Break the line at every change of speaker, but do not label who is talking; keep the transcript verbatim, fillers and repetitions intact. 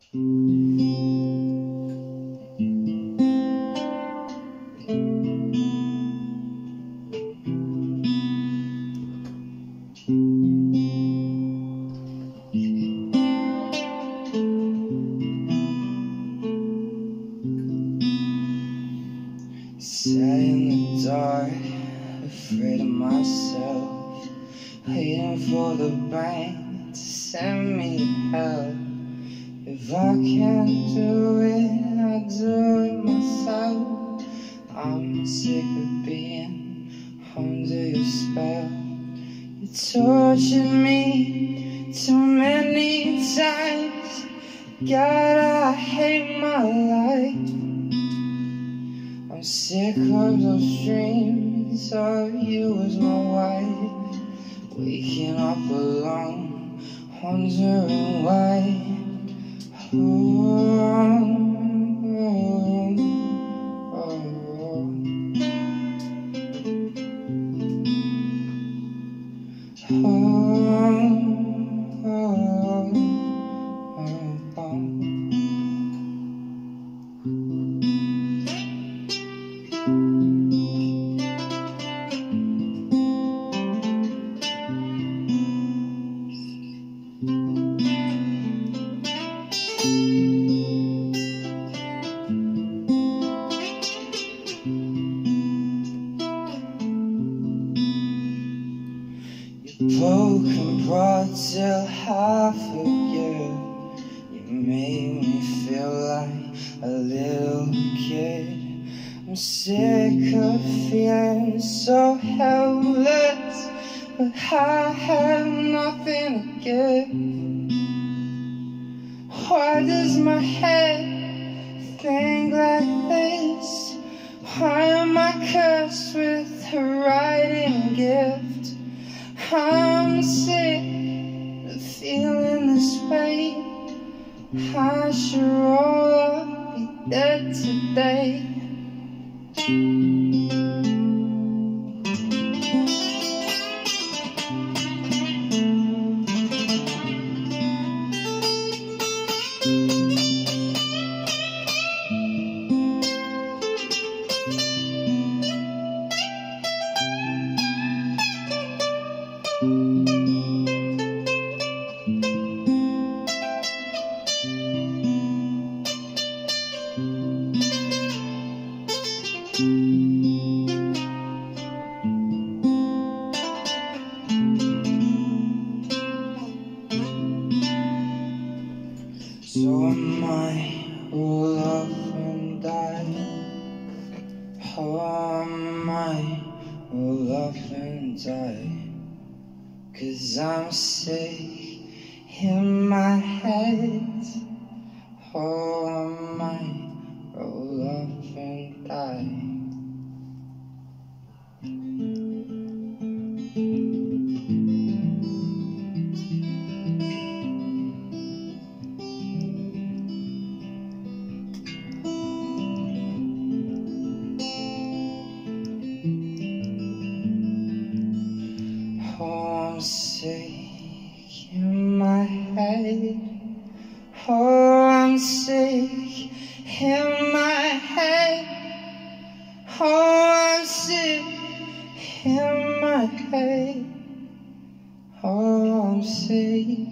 Sat in the dark, afraid of myself, waiting for the bank to send me to hell. If I can't do it, I'll do it myself. I'm sick of being under your spell. You tortured me too many times. God, I hate my life. I'm sick of those dreams of you as my wife, waking up alone, wondering why. Oh, oh, oh, oh, oh, oh, oh. Broken brought till half a year. You made me feel like a little kid. I'm sick of feeling so helpless, but I have nothing to give. Why does my head think like this? Why am I cursed with a writing gift? I'm sick of feeling this way. I should roll up, be dead today. So am I, roll up and die. Oh, am I, roll up and die. 'Cause I'm sick in my head. Oh, am I, roll up and die. Oh, I'm sick in my head. Oh, I'm sick in my head. Oh, I'm sick in my head. Oh, I'm sick.